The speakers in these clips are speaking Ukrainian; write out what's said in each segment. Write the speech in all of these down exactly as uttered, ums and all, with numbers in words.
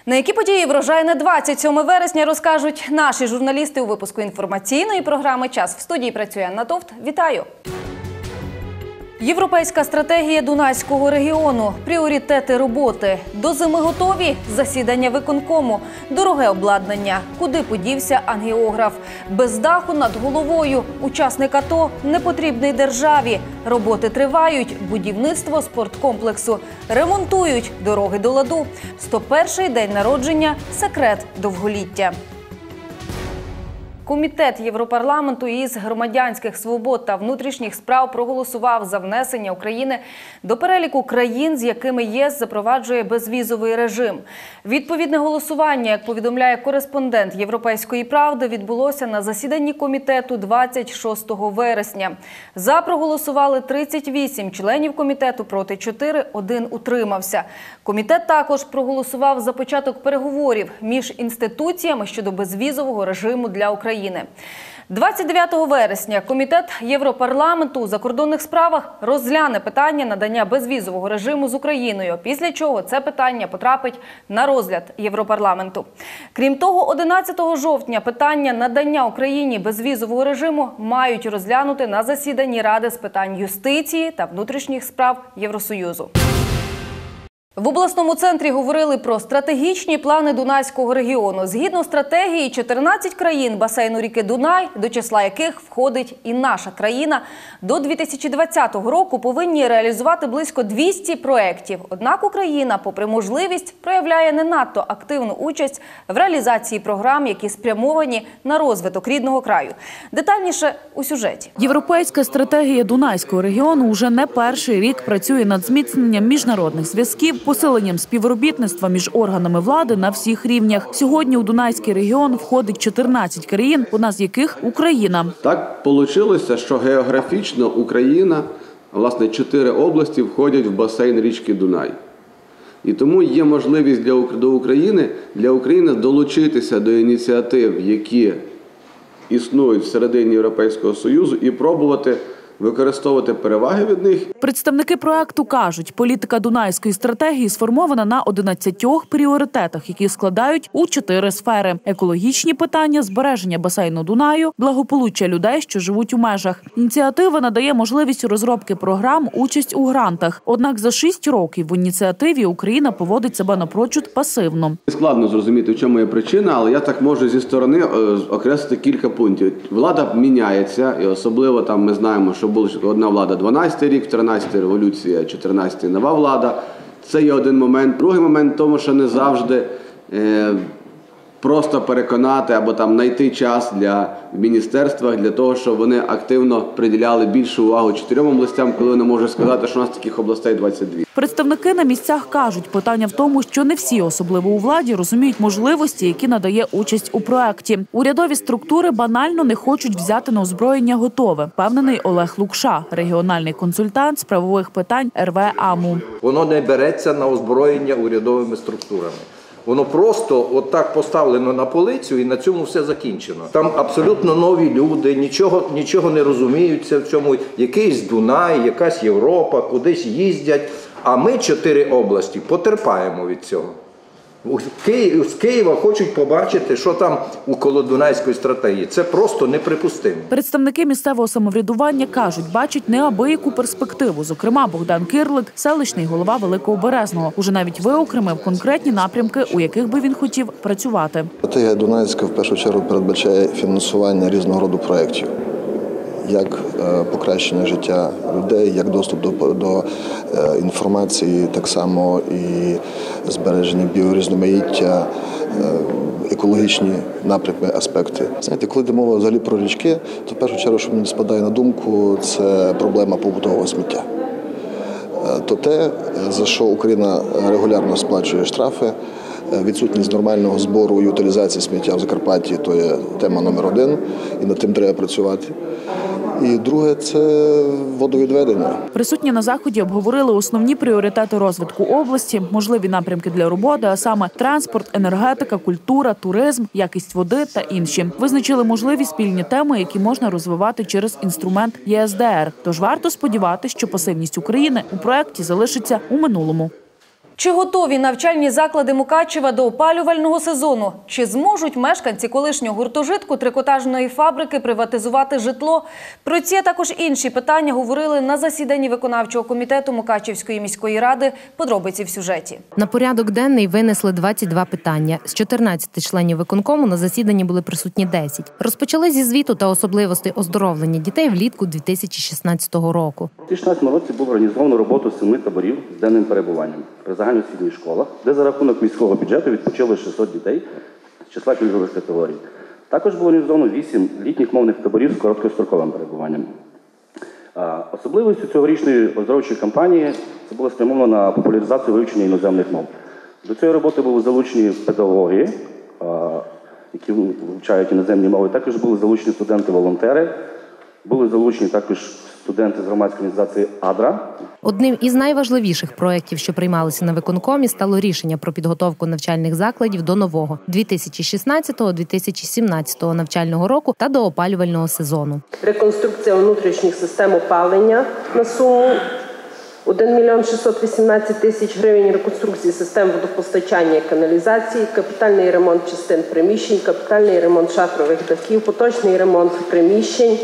На які події врожайне двадцять сьоме вересня розкажуть наші журналісти у випуску інформаційної програми «Час». В студії працює Анна Товт. Вітаю! Європейська стратегія Дунайського регіону. Пріоритети роботи. До зими готові? Засідання виконкому. Дороге обладнання. Куди подівся ангіограф? Без даху над головою. Учасник АТО непотрібний державі. Роботи тривають. Будівництво спорткомплексу. Ремонтують. Дороги до ладу. сто перший день народження. Секрет довголіття. Комітет Європарламенту із громадянських свобод та внутрішніх справ проголосував за внесення України до переліку країн, з якими ЄС запроваджує безвізовий режим. Відповідне голосування, як повідомляє кореспондент «Європейської правди», відбулося на засіданні комітету двадцять шостого вересня. За проголосували тридцять вісім членів комітету, проти чотири, один утримався. Комітет також проголосував за початок переговорів між інституціями щодо безвізового режиму для України. двадцять дев'ятого вересня Комітет Європарламенту у закордонних справах розгляне питання надання безвізового режиму з Україною, після чого це питання потрапить на розгляд Європарламенту. Крім того, одинадцятого жовтня питання надання Україні безвізового режиму мають розглянути на засіданні Ради з питань юстиції та внутрішніх справ Євросоюзу. В обласному центрі говорили про стратегічні плани Дунайського регіону. Згідно стратегії, чотирнадцять країн басейну ріки Дунай, до числа яких входить і наша країна, до дві тисячі двадцятого року повинні реалізувати близько двісті проєктів. Однак Україна, попри можливість, проявляє не надто активну участь в реалізації програм, які спрямовані на розвиток рідного краю. Детальніше у сюжеті. Європейська стратегія Дунайського регіону уже не перший рік працює над зміцненням міжнародних зв'язків, посиленням співробітництва між органами влади на всіх рівнях. Сьогодні у Дунайський регіон входить чотирнадцять країн, одна з яких – Україна. Так вийшло, що географічно Україна, власне, чотири області входять в басейн річки Дунай. І тому є можливість для до України, для України долучитися до ініціатив, які існують всередині Європейського Союзу, і пробувати використовувати переваги від них. Представники проекту кажуть, політика Дунайської стратегії сформована на одинадцятьох пріоритетах, які складають у чотири сфери: екологічні питання, збереження басейну Дунаю, благополуччя людей, що живуть у межах. Ініціатива надає можливість розробки програм, участь у грантах. Однак за шість років в ініціативі Україна поводить себе напрочуд пасивно. Складно зрозуміти, в чому є причина, але я так можу зі сторони окреслити кілька пунктів. Влада міняється, і особливо там ми знаємо, що була одна влада дванадцятий рік, тринадцятий революція, чотирнадцятий нова влада. Це є один момент. Другий момент в тому, що не завжди е, просто переконати або там знайти час для в міністерствах для того, щоб вони активно приділяли більшу увагу чотирьом областям, коли вони можуть сказати, що у нас таких областей двадцять дві. Представники на місцях кажуть, питання в тому, що не всі, особливо у владі, розуміють можливості, які надає участь у проекті. Урядові структури банально не хочуть взяти на озброєння готове, впевнений Олег Лукша, регіональний консультант з правових питань ер ве АМУ. Воно не береться на озброєння урядовими структурами. Воно просто от так поставлено на полицю і на цьому все закінчено. Там абсолютно нові люди, нічого, нічого не розуміються в цьому. Якийсь Дунай, якась Європа, кудись їздять. А ми, чотири області, потерпаємо від цього. З Києва хочуть побачити, що там у колодунайської стратегії. Це просто неприпустимо. Представники місцевого самоврядування кажуть, бачать неабияку перспективу. Зокрема, Богдан Кирлик, селищний голова Великого Березного, уже навіть виокремив конкретні напрямки, у яких би він хотів працювати. Стратегія Дунайська в першу чергу передбачає фінансування різного роду проєктів. Як покращення життя людей, як доступ до, до інформації, так само і збереження біорізноманіття, екологічні напрямки, аспекти. Знаєте, коли йде мова взагалі про річки, то в першу чергу, що мені спадає на думку, це проблема побутового сміття. То те, за що Україна регулярно сплачує штрафи, відсутність нормального збору і утилізації сміття в Закарпатті – то є тема номер один, і над тим треба працювати. І друге – це водовідведення. Присутні на заході обговорили основні пріоритети розвитку області, можливі напрямки для роботи, а саме транспорт, енергетика, культура, туризм, якість води та інші. Визначили можливі спільні теми, які можна розвивати через інструмент є ес де ер. Тож варто сподіватися, що пасивність України у проєкті залишиться у минулому. Чи готові навчальні заклади Мукачева до опалювального сезону? Чи зможуть мешканці колишнього гуртожитку трикотажної фабрики приватизувати житло? Про ці, а також інші питання говорили на засіданні виконавчого комітету Мукачівської міської ради. Подробиці в сюжеті. На порядок денний винесли двадцять два питання. З чотирнадцяти членів виконкому на засіданні були присутні десять. Розпочали зі звіту та особливостей оздоровлення дітей влітку дві тисячі шістнадцятого року. У дві тисячі шістнадцятому році було організовано роботу семи таборів з денним перебуванням при загальноосвітніх школах, де за рахунок міського бюджету відпочили шістсот дітей з числа пільгових категорій. Також було організовано вісім літніх мовних таборів з короткостроковим перебуванням. Особливістю цьогорічної оздоровчої кампанії це було спрямовано на популяризацію вивчення іноземних мов. До цієї роботи були залучені педагоги, які вивчають іноземні мови. Також були залучені студенти-волонтери, були залучені також студенти з громадської організації «Адра». Одним із найважливіших проєктів, що приймалися на виконкомі, стало рішення про підготовку навчальних закладів до нового дві тисячі шістнадцятого - дві тисячі сімнадцятого навчального року та до опалювального сезону. Реконструкція внутрішніх систем опалення на суму один мільйон шістсот вісімнадцять тисяч гривень, реконструкції систем водопостачання і каналізації, капітальний ремонт частин приміщень, капітальний ремонт шатрових дахів, поточний ремонт приміщень.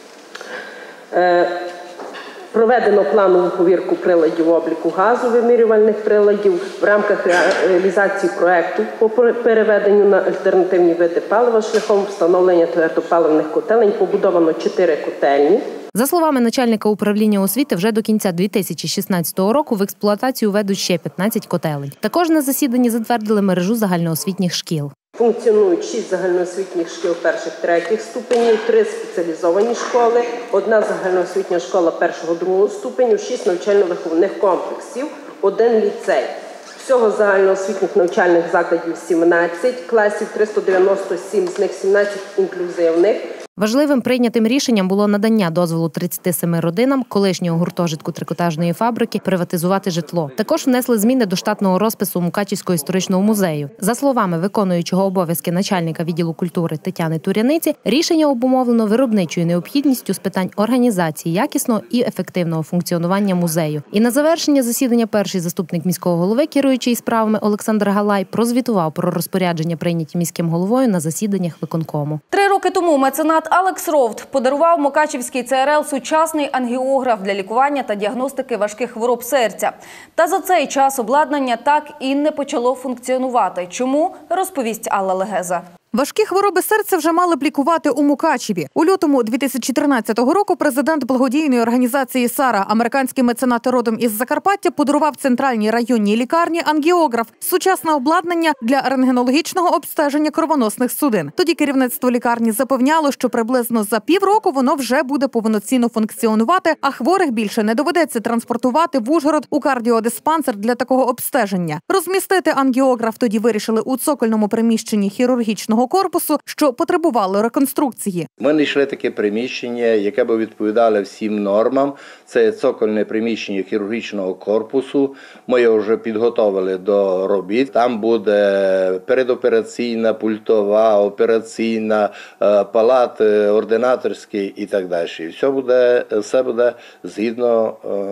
Проведено планову повірку приладів обліку газу, вимірювальних приладів. В рамках реалізації проєкту по переведенню на альтернативні види палива шляхом встановлення твердопаливних котелень побудовано чотири котельні. За словами начальника управління освіти, вже до кінця дві тисячі шістнадцятого року в експлуатацію введуть ще п'ятнадцять котелень. Також на засіданні затвердили мережу загальноосвітніх шкіл. Функціонують шість загальноосвітніх шкіл перших-третіх ступенів, три спеціалізовані школи, одна загальноосвітня школа першого-другого ступенів, шість навчально-виховних комплексів, один ліцей. Всього загальноосвітніх навчальних закладів сімнадцять, класів триста дев'яносто сім, з них сімнадцять інклюзивних. Важливим прийнятим рішенням було надання дозволу тридцяти семи родинам колишнього гуртожитку трикотажної фабрики приватизувати житло. Також внесли зміни до штатного розпису Мукачівського історичного музею. За словами виконуючого обов'язки начальника відділу культури Тетяни Туряниці, рішення обумовлено виробничою необхідністю з питань організації якісного і ефективного функціонування музею. І на завершення засідання перший заступник міського голови, керуючий справами Олександр Галай, прозвітував про розпорядження, прийняті міським головою на засіданнях виконкому. Три роки тому меценат Алекс Ровд подарував Мукачівський Це Ер Ел сучасний ангіограф для лікування та діагностики важких хвороб серця. Та за цей час обладнання так і не почало функціонувати. Чому? Розповість Алла Легеза. Важкі хвороби серця вже мали б лікувати у Мукачеві. У лютому дві тисячі тринадцятого року президент благодійної організації «Сара», американський меценат родом із Закарпаття, подарував центральній районній лікарні ангіограф – сучасне обладнання для рентгенологічного обстеження кровоносних судин. Тоді керівництво лікарні запевняло, що приблизно за півроку воно вже буде повноцінно функціонувати, а хворих більше не доведеться транспортувати в Ужгород у кардіодиспансер для такого обстеження. Розмістити ангіограф тоді вирішили у цокольному приміщенні хірургічного корпусу, що потребувало реконструкції. Ми знайшли таке приміщення, яке би відповідало всім нормам. Це цокольне приміщення хірургічного корпусу. Ми його вже підготовили до робіт. Там буде передопераційна, пультова, операційна, палат ординаторський і так далі. І все буде, все буде згідно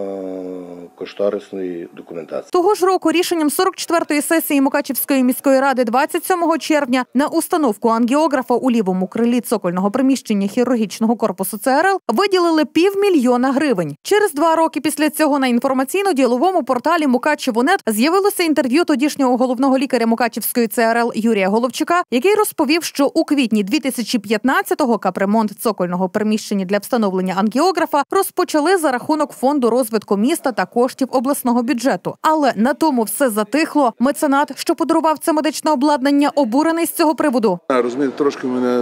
е, кошторисної документації. Того ж року рішенням сорок четвертої сесії Мукачівської міської ради двадцять сьомого червня на установку ангіографа у лівому крилі цокольного приміщення хірургічного корпусу Це Ер Ел виділили півмільйона гривень. Через два роки після цього на інформаційно-діаловому порталі Мукачево.нет з'явилося інтерв'ю тодішнього головного лікаря Мукачівської Це Ер Ел Юрія Головчука, який розповів, що у квітні дві тисячі п'ятнадцятого капремонт цокольного приміщення для встановлення ангіографа розпочали за рахунок фонду розвитку міста та коштів обласного бюджету. Але на тому все затихло. Меценат, що подарував це медичне обладнання, обурений з цього приводу. Розумієте, трошки мене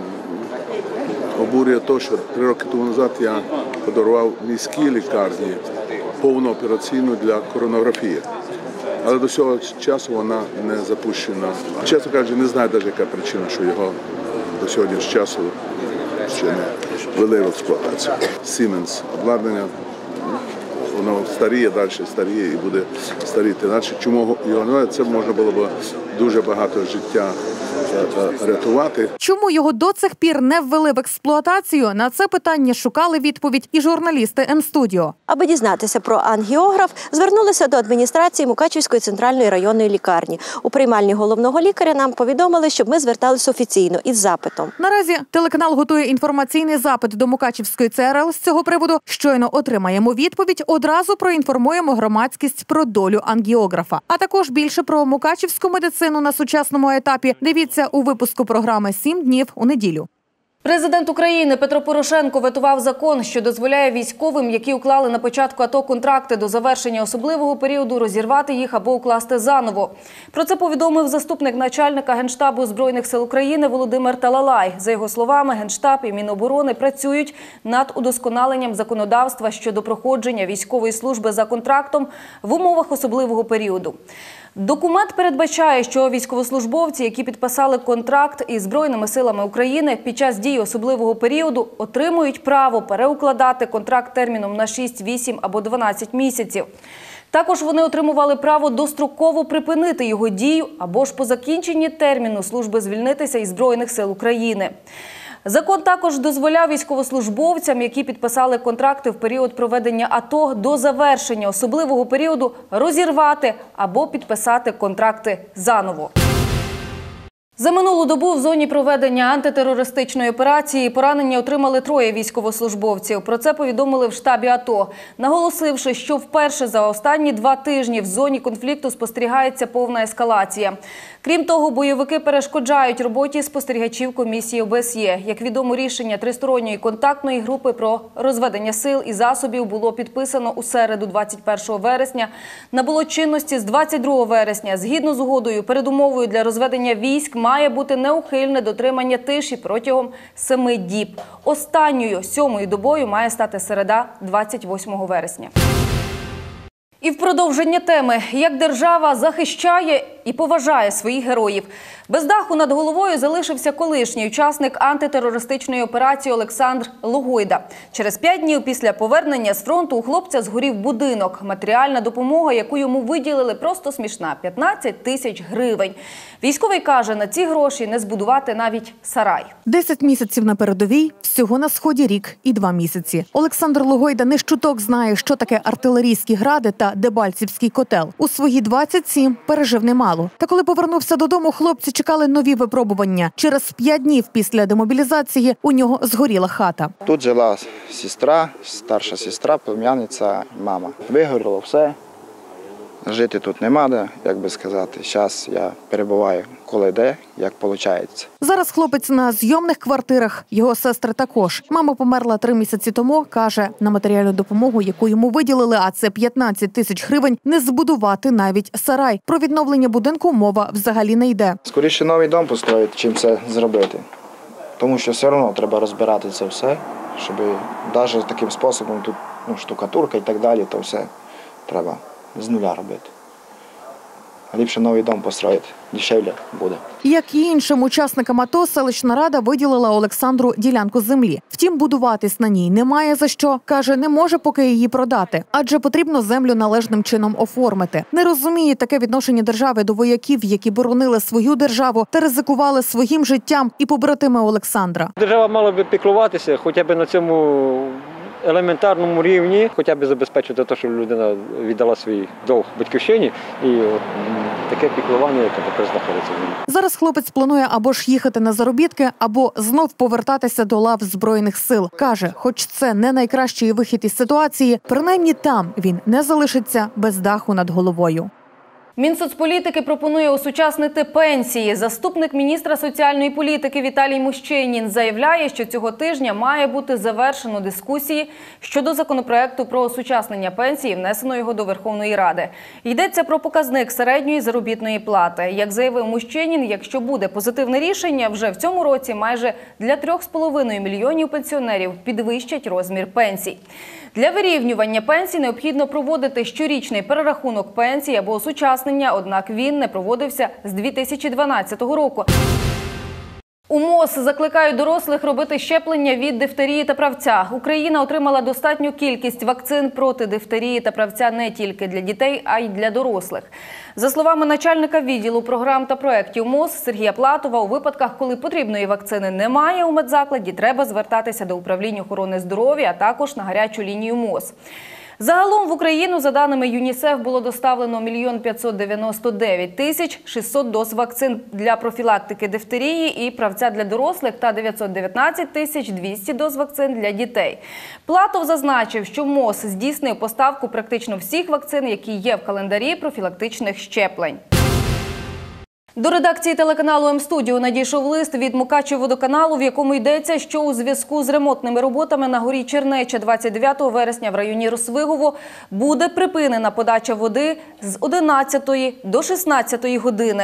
обурює те, що три роки тому назад я подарував міській лікарні повну операційну для коронографії. Але до цього часу вона не запущена. Чесно кажучи, не знаю навіть, яка причина, що його до сьогоднішнього часу ще не ввели в експлуатацію. Siemens обладнання, воно старіє, далі старіє і буде старіти. Чому його немає? Це можна було б дуже багато життя рятувати. Чому його до цих пір не ввели в експлуатацію? На це питання шукали відповідь і журналісти М-студіо. Аби дізнатися про ангіограф, звернулися до адміністрації Мукачівської центральної районної лікарні. У приймальні головного лікаря нам повідомили, щоб ми зверталися офіційно із запитом. Наразі телеканал готує інформаційний запит до Мукачівської Це Ер Ел з цього приводу. Щойно отримаємо відповідь, одразу проінформуємо громадськість про долю ангіографа. А також більше про мукачівську медицину на сучасному етапі дивіться у випуску програми «Сім днів у неділю». Президент України Петро Порошенко ветував закон, що дозволяє військовим, які уклали на початку АТО контракти до завершення особливого періоду, розірвати їх або укласти заново. Про це повідомив заступник начальника Генштабу Збройних сил України Володимир Талалай. За його словами, Генштаб і Міноборони працюють над удосконаленням законодавства щодо проходження військової служби за контрактом в умовах особливого періоду. Документ передбачає, що військовослужбовці, які підписали контракт із Збройними силами України під час дії особливого періоду, отримують право переукладати контракт терміном на шість, вісім або дванадцять місяців. Також вони отримували право достроково припинити його дію або ж по закінченні терміну служби звільнитися із Збройних сил України. Закон також дозволяв військовослужбовцям, які підписали контракти в період проведення АТО до завершення особливого періоду, розірвати або підписати контракти заново. За минулу добу в зоні проведення антитерористичної операції поранення отримали троє військовослужбовців. Про це повідомили в штабі АТО, наголосивши, що вперше за останні два тижні в зоні конфлікту спостерігається повна ескалація. Крім того, бойовики перешкоджають роботі спостерігачів комісії О Б С Є. Як відомо, рішення тристоронньої контактної групи про розведення сил і засобів було підписано у середу двадцять першого вересня, набуло чинності з двадцять другого вересня. Згідно з угодою, передумовою для розведення військ має бути неухильне дотримання тиші протягом семи діб. Останньою, сьомою добою має стати середа двадцять восьмого вересня. І в продовження теми, як держава захищає і поважає своїх героїв. Без даху над головою залишився колишній учасник антитерористичної операції Олександр Логойда. Через п'ять днів після повернення з фронту у хлопця згорів будинок. Матеріальна допомога, яку йому виділили, просто смішна – п'ятнадцять тисяч гривень. Військовий каже, на ці гроші не збудувати навіть сарай. Десять місяців на передовій, всього на сході рік і два місяці. Олександр Логойда не щуток знає, що таке артилерійські гради та Дебальцівський котел. У свої двадцять сім пережив немало. Та коли повернувся додому, хлопці чекали нові випробування. Через п'ять днів після демобілізації у нього згоріла хата. Тут жила сестра, старша сестра, племянниця, мама. Вигоріло все. Жити тут нема де, як би сказати. Зараз я перебуваю коли де, як виходить. Зараз хлопець на зйомних квартирах, його сестри також. Мама померла три місяці тому, каже, на матеріальну допомогу, яку йому виділили, а це п'ятнадцять тисяч гривень, не збудувати навіть сарай. Про відновлення будинку мова взагалі не йде. Скоріше новий дом построїти, чим це зробити. Тому що все одно треба розбирати це все, щоб навіть таким способом, тут ну, штукатурка і так далі, то все треба з нуля робити. Ліпше новий дом построїти, дешевле буде. Як і іншим учасникам АТО, селищна рада виділила Олександру ділянку землі. Втім, будуватись на ній немає за що. Каже, не може поки її продати, адже потрібно землю належним чином оформити. Не розуміє таке відношення держави до вояків, які боронили свою державу та ризикували своїм життям, і побратими Олександра. Держава мала б піклуватися хоча б на цьому елементарному рівні, хоча б забезпечити те, щоб людина віддала свій довг батьківщині, і от таке піклування, яке тепер знаходиться в ній. Зараз хлопець планує або ж їхати на заробітки, або знов повертатися до лав Збройних сил. Каже, хоч це не найкращий вихід із ситуації, принаймні там він не залишиться без даху над головою. Мінсоцполітики пропонує осучаснити пенсії. Заступник міністра соціальної політики Віталій Мущенін заявляє, що цього тижня має бути завершено дискусії щодо законопроекту про осучаснення пенсії, внесено його до Верховної Ради. Йдеться про показник середньої заробітної плати. Як заявив Мущенін, якщо буде позитивне рішення, вже в цьому році майже для трьох з половиною мільйонів пенсіонерів підвищать розмір пенсій. Для вирівнювання пенсій необхідно проводити щорічний перерахунок пенсій або осучаснення, однак він не проводився з дві тисячі дванадцятого року. У МОЗ закликають дорослих робити щеплення від дифтерії та правця. Україна отримала достатню кількість вакцин проти дифтерії та правця не тільки для дітей, а й для дорослих. За словами начальника відділу програм та проєктів МОЗ Сергія Платова, у випадках, коли потрібної вакцини немає у медзакладі, треба звертатися до управління охорони здоров'я, а також на гарячу лінію МОЗ. Загалом в Україну, за даними ЮНІСЕФ, було доставлено мільйон п'ятсот дев'яносто дев'ять тисяч шістсот доз вакцин для профілактики дифтерії і правця для дорослих та дев'ятсот дев'ятнадцять тисяч двісті доз вакцин для дітей. Платов зазначив, що МОЗ здійснив поставку практично всіх вакцин, які є в календарі профілактичних щеплень. До редакції телеканалу М-студіо надійшов лист від Мукачівводоканалу, в якому йдеться, що у зв'язку з ремонтними роботами на горі Чернеча двадцять дев'ятого вересня в районі Росвигово буде припинена подача води з одинадцятої до шістнадцятої години.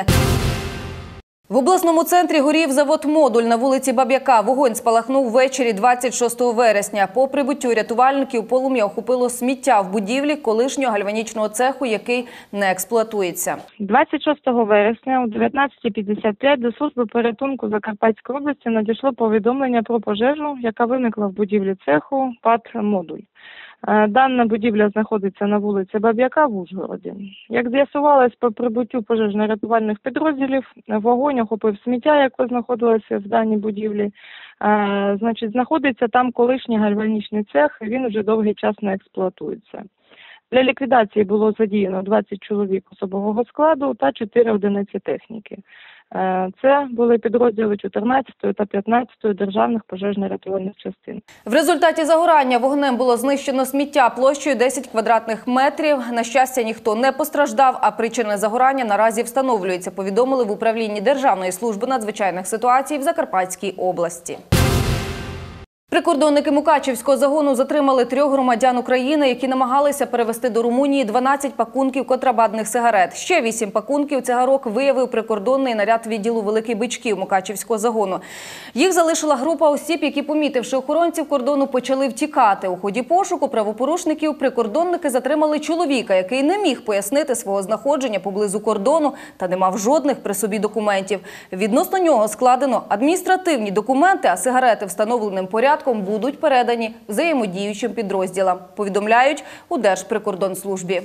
В обласному центрі горів завод «Модуль» на вулиці Баб'яка. Вогонь спалахнув ввечері двадцять шостого вересня. По прибуттю рятувальників полум'я охопило сміття в будівлі колишнього гальванічного цеху, який не експлуатується. двадцять шостого вересня о дев'ятнадцятій п'ятдесят п'ять до служби порятунку Закарпатської області надійшло повідомлення про пожежу, яка виникла в будівлі цеху ПАТ «Модуль». Дана будівля знаходиться на вулиці Баб'яка в Ужгороді. Як з'ясувалось, по прибуттю пожежно-рятувальних підрозділів, вогонь охопив сміття, яке знаходилося в даній будівлі. Значить, знаходиться там колишній гальванічний цех, він вже довгий час не експлуатується. Для ліквідації було задіяно двадцять чоловік особового складу та чотири одиниці техніки. Це були підрозділи чотирнадцятої та п'ятнадцятої державних пожежно-рятувальних частин. В результаті загорання вогнем було знищено сміття площею десять квадратних метрів. На щастя, ніхто не постраждав, а причини загорання наразі встановлюються, повідомили в управлінні Державної служби надзвичайних ситуацій в Закарпатській області. Прикордонники Мукачівського загону затримали трьох громадян України, які намагалися перевезти до Румунії дванадцять пакунків контрабандних сигарет. Ще вісім пакунків цигарок виявив прикордонний наряд відділу Великий Бичків Мукачівського загону. Їх залишила група осіб, які, помітивши охоронців кордону, почали втікати. У ході пошуку правопорушників прикордонники затримали чоловіка, який не міг пояснити свого знаходження поблизу кордону та не мав жодних при собі документів. Відносно нього складено адміністративні документи, а сигарети встановленим порядком будуть передані взаємодіючим підрозділам, повідомляють у Держприкордонслужбі.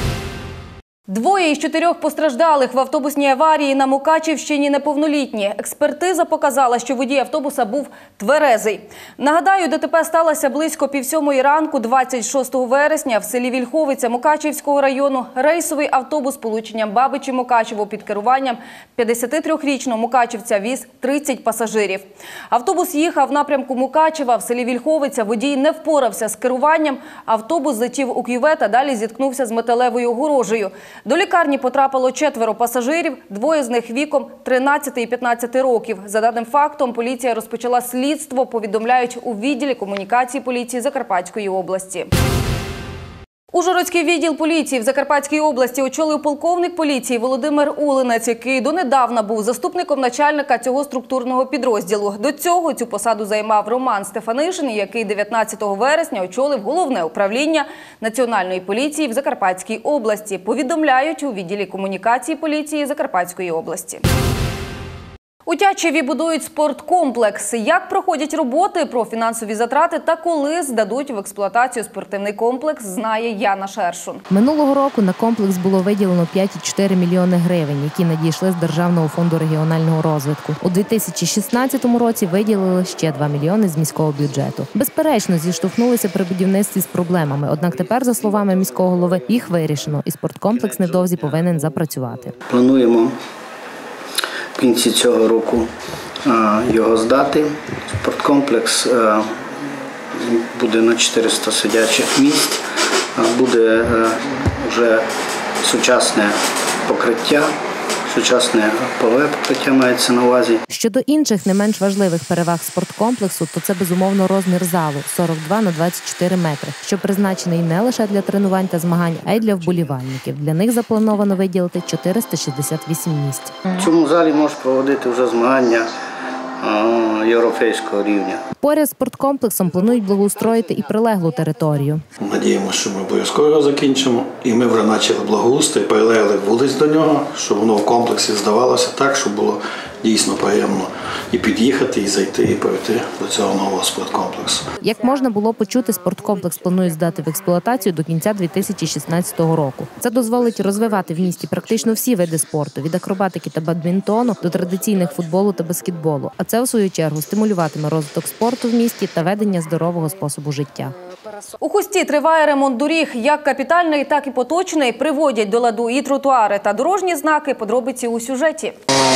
Двоє із чотирьох постраждалих в автобусній аварії на Мукачівщині неповнолітні. Експертиза показала, що водій автобуса був тверезий. Нагадаю, ДТП сталося близько півсьомої ранку двадцять шостого вересня в селі Вільховиця Мукачівського району. Рейсовий автобус з полученням Бабичі-Мукачево під керуванням п'ятдесятитрирічного мукачівця віз тридцять пасажирів. Автобус їхав в напрямку Мукачева. В селі Вільховиця водій не впорався з керуванням. Автобус злетів у кювет, а далі зіткнувся з металевою огорожею. До лікарні потрапило четверо пасажирів, двоє з них віком тринадцяти і п'ятнадцяти років. За даним фактом, поліція розпочала слідство, повідомляють у відділі комунікації поліції Закарпатської області. Ужгородський відділ поліції в Закарпатській області очолив полковник поліції Володимир Улинець, який донедавна був заступником начальника цього структурного підрозділу. До цього цю посаду займав Роман Стефанишин, який дев'ятнадцятого вересня очолив головне управління Національної поліції в Закарпатській області, повідомляють у відділі комунікації поліції Закарпатської області. У Тячеві будують спорткомплекс. Як проходять роботи, про фінансові затрати та коли здадуть в експлуатацію спортивний комплекс, знає Яна Шершун. Минулого року на комплекс було виділено п'ять цілих чотири мільйони гривень, які надійшли з Державного фонду регіонального розвитку. У дві тисячі шістнадцятому році виділили ще два мільйони з міського бюджету. Безперечно, зіштовхнулися при будівництві з проблемами, однак тепер, за словами міського голови, їх вирішено і спорткомплекс невдовзі повинен запрацювати. Плануємо в кінці цього року його здати. Спорткомплекс буде на чотириста сидячих місць, буде вже сучасне покриття, сучасне полове покриття мається на увазі. Щодо інших не менш важливих переваг спорткомплексу, то це безумовно розмір залу – сорок два на двадцять чотири метри, що призначений не лише для тренувань та змагань, а й для вболівальників. Для них заплановано виділити чотириста шістдесят вісім місць. В цьому залі можуть проводити вже змагання європейського рівня. Поряд з спорткомплексом планують благоустроїти і прилеглу територію. Надіємося, що ми обов'язково його закінчимо. І ми вже почали благоустрій, прилегли вулиць до нього, щоб воно в комплексі здавалося так, щоб було дійсно приємно і під'їхати, і зайти, і пройти до цього нового спорткомплексу. Як можна було почути, спорткомплекс планують здати в експлуатацію до кінця дві тисячі шістнадцятого року. Це дозволить розвивати в місті практично всі види спорту – від акробатики та бадмінтону до традиційних футболу та баскетболу. А це, у свою чергу, стимулюватиме розвиток спорту в місті та ведення здорового способу життя. У Хусті триває ремонт доріг. Як капітальний, так і поточний. Приводять до ладу і тротуари та дорожні знаки. Подробиці у сюжеті.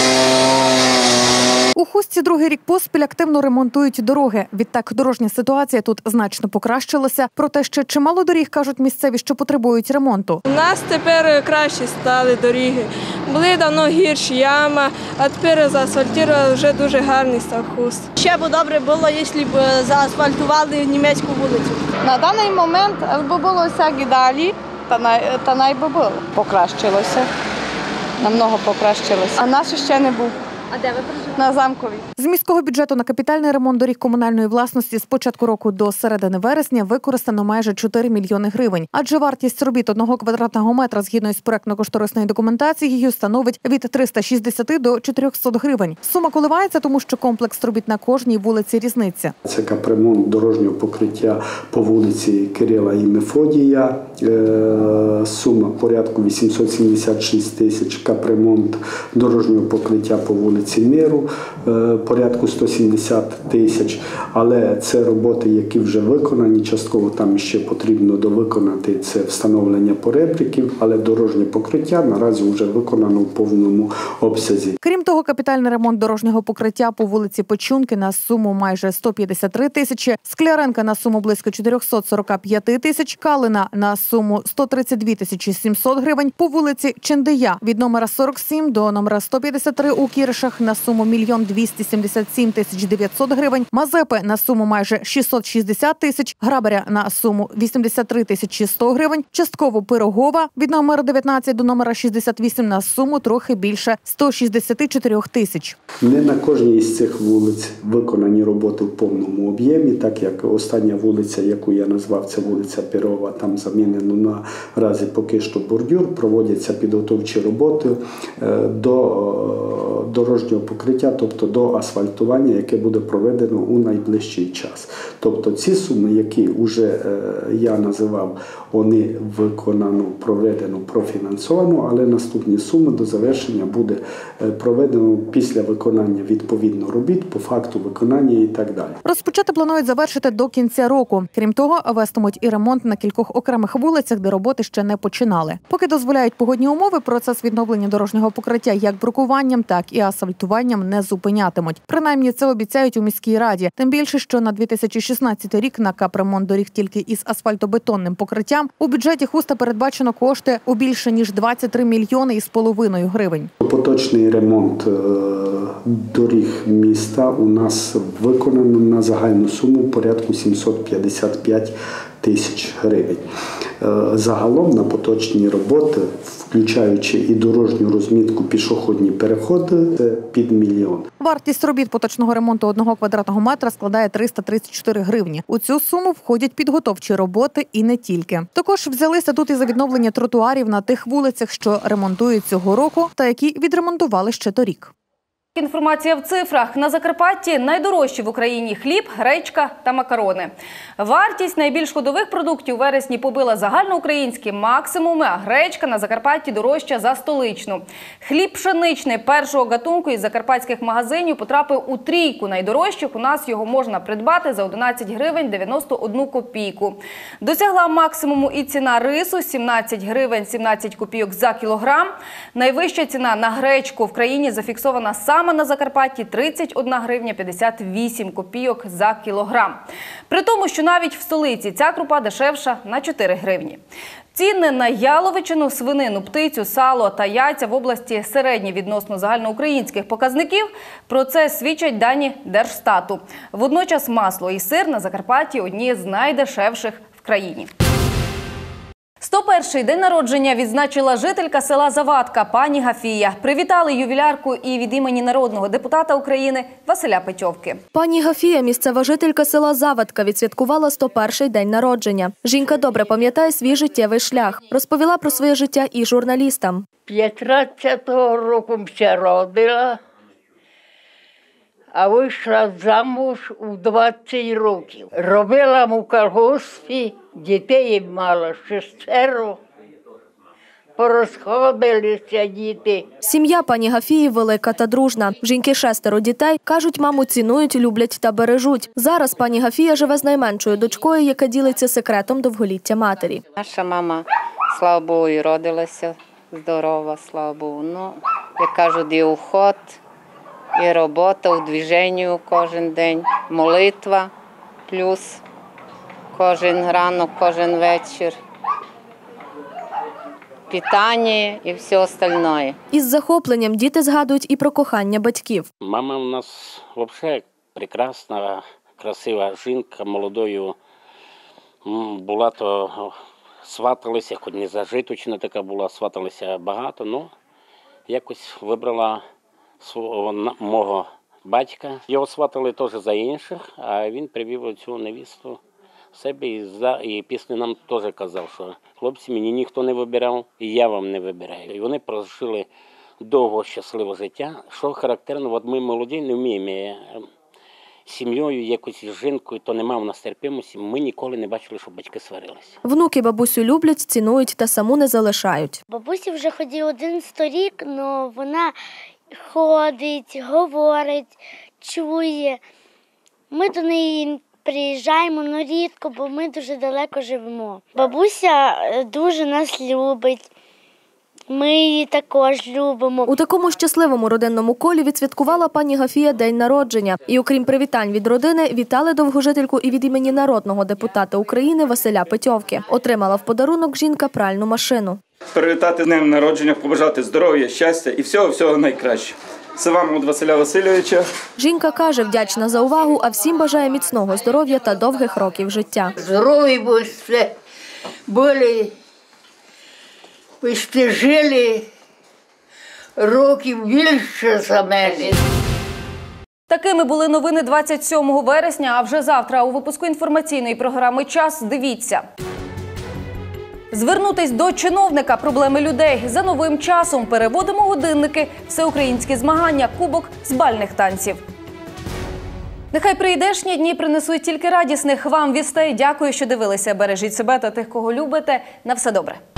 У Хустці другий рік поспіль активно ремонтують дороги. Відтак, дорожня ситуація тут значно покращилася. Проте ще чимало доріг, кажуть місцеві, що потребують ремонту. У нас тепер кращі стали дороги. Були давно гірші яма, а тепер заасфальтували, вже дуже гарний став Хуст. Ще б добре було, якщо б заасфальтували німецьку вулицю. На даний момент, аби було все і далі, та най, та най би було. Покращилося, намного покращилося. А наш ще не був. А де ви проживаєте? На Замковій. З міського бюджету на капітальний ремонт доріг комунальної власності з початку року до середини вересня використано майже чотири мільйони гривень. Адже вартість робіт одного квадратного метра згідно з проектно-кошторисною документацією становить від триста шістдесят до чотирьохсот гривень. Сума коливається, тому що комплекс робіт на кожній вулиці різниця. Це капремонт дорожнього покриття по вулиці Кирила і Мефодія. Сума порядку вісімсот сімдесят шість тисяч. Капремонт дорожнього покриття по вулиці Миру порядку сто сімдесят тисяч, але це роботи, які вже виконані, частково там ще потрібно довиконати, це встановлення поребриків, але дорожнє покриття наразі вже виконано в повному обсязі. Крім того, капітальний ремонт дорожнього покриття по вулиці Печунки на суму майже сто п'ятдесят три тисячі, Скляренка на суму близько чотирьохсот сорок п'ять тисяч, Калина на суму сто тридцять дві тисячі сімсот гривень, по вулиці Чендея від номера сорок сім до номера сто п'ятдесят три у Кіришах на суму мільйон двісті сімдесят сім тисяч дев'ятсот гривень, Мазепи на суму майже шістсот шістдесят тисяч, Грабаря на суму вісімдесят три тисячі сто гривень, частково Пирогова від номера дев'ятнадцять до номера шістдесят вісім на суму трохи більше сто шістдесят чотири тисяч. Не на кожній із цих вулиць виконані роботи в повному об'ємі, так як остання вулиця, яку я назвав, це вулиця Пирогова, там замінено наразі поки що бордюр, проводяться підготовчі роботи до дорожнього покриття, тобто до асфальтування, яке буде проведено у найближчий час. Тобто ці суми, які вже я називав, вони виконано, проведено, профінансовано, але наступні суми до завершення буде проведено після виконання відповідно робіт, по факту виконання і так далі. Розпочати планують завершити до кінця року. Крім того, вестимуть і ремонт на кількох окремих вулицях, де роботи ще не починали. Поки дозволяють погодні умови, процес відновлення дорожнього покриття як брукуванням, так і асфальтуванням не зупинятимуть. Принаймні, це обіцяють у міській раді. Тим більше, що на дві тисячі шістнадцятий рік на капремонт доріг тільки із асфальтобетонним покриттям у бюджеті Хуста передбачено кошти у більше ніж двадцять три мільйони із половиною гривень. Поточний ремонт доріг міста у нас виконано на загальну суму порядку сімсот п'ятдесят п'ять тисяч гривень. Загалом на поточні роботи, включаючи і дорожню розмітку, пішохідні переходи, це під мільйон. Вартість робіт поточного ремонту одного квадратного метра складає триста тридцять чотири гривні. У цю суму входять підготовчі роботи і не тільки. Також взялися тут і за відновлення тротуарів на тих вулицях, що ремонтують цього року та які відремонтували ще торік. Інформація в цифрах. На Закарпатті найдорожчі в Україні хліб, гречка та макарони. Вартість найбільш ходових продуктів у вересні побила загальноукраїнські максимуми, а гречка на Закарпатті дорожча за столичну. Хліб пшеничний першого гатунку із закарпатських магазинів потрапив у трійку найдорожчих. У нас його можна придбати за одинадцять гривень дев'яносто одну копійку. Досягла максимуму і ціна рису – сімнадцять гривень сімнадцять копійок за кілограм. Найвища ціна на гречку в країні зафіксована саме на Закарпатті – тридцять одна гривня п'ятдесят вісім копійок за кілограм. При тому, що навіть в столиці ця крупа дешевша на чотири гривні. Ціни на яловичину, свинину, птицю, сало та яйця в області середні відносно загальноукраїнських показників. Про це свідчать дані Держстату. Водночас масло і сир на Закарпатті – одні з найдешевших в країні. сто перший день народження відзначила жителька села Завадка пані Гафія. Привітали ювілярку і від імені народного депутата України Василя Петьовки. Пані Гафія, місцева жителька села Завадка, відсвяткувала сто перший день народження. Жінка добре пам'ятає свій життєвий шлях. Розповіла про своє життя і журналістам. п'ятнадцятого року ще родила, а вийшла замуж у двадцять років. Робила в колгоспі, дітей мала шестеро. Порозходилися діти. Сім'я пані Гафії велика та дружна. В жінки шестеро дітей. Кажуть, маму цінують, люблять та бережуть. Зараз пані Гафія живе з найменшою дочкою, яка ділиться секретом довголіття матері. Наша мама, слава Богу, і родилася здорова, слава Богу. Ну, як кажуть, і уход, і робота у движенні кожен день, молитва, плюс кожен ранок, кожен вечір. Питання і все остальне. Із захопленням діти згадують і про кохання батьків. Мама у нас взагалі прекрасна, красива жінка, молодою була, то сваталися, хоч не зажиточна така була, сваталися багато, але якось вибрала свого мого батька. Його сватали теж за інших, а він привів цю невісту себе і, за, і після нам теж казав, що хлопці, мені ніхто не вибирав, і я вам не вибираю. І вони прожили довго щасливе життя. Що характерно, от ми молоді не вміємо сім'єю, якось із жінкою, то немає в нас терпимості. Ми ніколи не бачили, щоб батьки сварилися. Внуки бабусю люблять, цінують та саму не залишають. Бабусі вже ходить одинадцять рік, але вона ходить, говорить, чує. Ми до неї приїжджаємо, але рідко, бо ми дуже далеко живемо. Бабуся дуже нас любить. Ми її також любимо. У такому щасливому родинному колі відсвяткувала пані Гафія день народження. І окрім привітань від родини, вітали довгожительку і від імені народного депутата України Василя Петьовки. Отримала в подарунок жінка пральну машину. Привітати з днем народження, побажати здоров'я, щастя і всього-всього найкращого. Це вам від Василя Васильовича. Жінка каже, вдячна за увагу, а всім бажає міцного здоров'я та довгих років життя. Здорові будьте, були, ви ж жили років більше за мене. Такими були новини двадцять сьомого вересня, а вже завтра у випуску інформаційної програми «Час» дивіться. Звернутись до чиновника – проблеми людей. За новим часом переводимо годинники. Всеукраїнські змагання, кубок з бальних танців. Нехай прийдешні дні принесуть тільки радісних вам вістей. Дякую, що дивилися. Бережіть себе та тих, кого любите. На все добре.